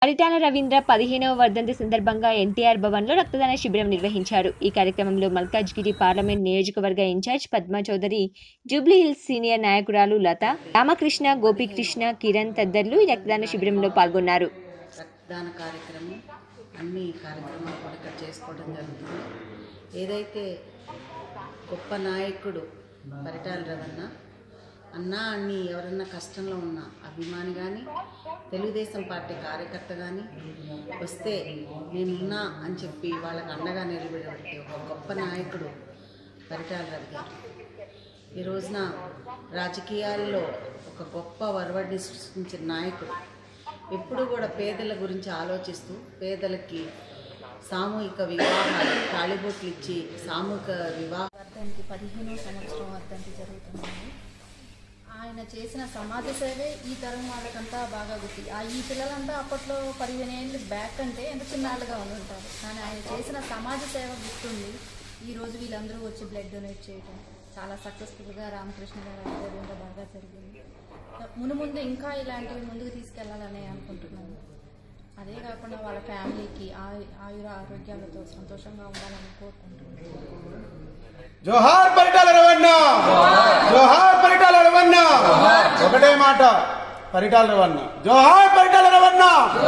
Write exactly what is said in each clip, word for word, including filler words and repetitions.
పరిటాల రవీంద్ర పదిహేనవ వర్ధంతి సందర్భంగా ఎన్టీఆర్ భవన్లో రక్తదాన శిబిరం నిర్వహించారు. ఈ కార్యక్రమంలో మల్కాజ్గిరి పార్లమెంట్ నియోజకవర్గ ఇన్ఛార్జ్ పద్మా చౌదరి, జూబ్లీ హిల్స్ సీనియర్ నాయకురాలు లత, రామకృష్ణ, గోపీకృష్ణ, కిరణ్ తదితరులు ఈ రక్తదాన శిబిరంలో పాల్గొన్నారు. రక్తదాన కార్యక్రమం అన్ని కార్యక్రమాలు కూడా ఇక్కడ చేసుకోవడం జరుగుతుంది. ఏదైతే గొప్ప నాయకుడు పరిటాల రవణ అన్నా అన్ని ఎవరన్నా కష్టంలో ఉన్న అభిమాని కానీ తెలుగుదేశం పార్టీ కార్యకర్త కానీ వస్తే నేనున్నా అని చెప్పి వాళ్ళకి అండగా నిలబెట్టే ఒక గొప్ప నాయకుడు పరిటాల రవి గారు. ఈ రోజున రాజకీయాల్లో ఒక గొప్ప వరవడిని సృష్టించిన నాయకుడు. ఎప్పుడు కూడా పేదల గురించి ఆలోచిస్తూ పేదలకి సామూహిక వివాహాలు తాళిబొట్లు ఇచ్చి సామూహిక వివాహానికి పదిహేనో సంవత్సరం వర్ధంతి జరుగుతున్నాయి. ఆయన చేసిన సమాజ సేవే ఈ తరం వాళ్ళకంతా బాగా గుర్తి. ఆ ఈ పిల్లలంతా అప్పట్లో పదిహేను ఏళ్ళు బ్యాక్ అంటే ఎంత చిన్నాళ్ళుగా ఉంటారు, కానీ ఆయన చేసిన సమాజ సేవ గుర్తుంది. ఈరోజు వీళ్ళందరూ వచ్చి బ్లడ్ డొనేట్ చేయడం చాలా సక్సెస్ఫుల్గా రామకృష్ణ గారి ఆధ్వర్యంలో బాగా జరిగింది. మునుముందు ఇంకా ఇలాంటివి ముందుకు తీసుకెళ్లాలని అనుకుంటున్నాను. అదే కాకుండా వాళ్ళ ఫ్యామిలీకి ఆయుర ఆరోగ్యాలతో సంతోషంగా ఉండాలని కోరుకుంటున్నాను. జోహార్ పరిటాల రవణ, జోహార్ పరిటాల రవణ. ఒకటే మాట, పరిటాల రవణ, జోహార్ పరిటాల రవణ.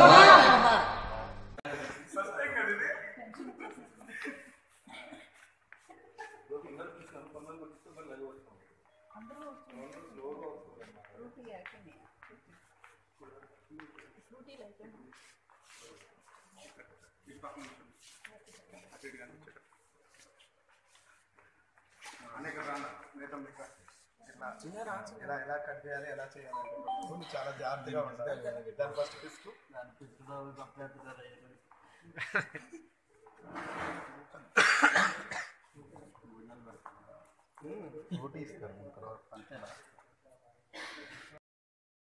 ఎలా ఎలా కట్ చేయాలి, ఎలా చేయాలి చాలా జాగ్రత్తగా ఉండాలి. దాని ఫస్ట్ పిస్కు ఓటీ ఇస్తారు.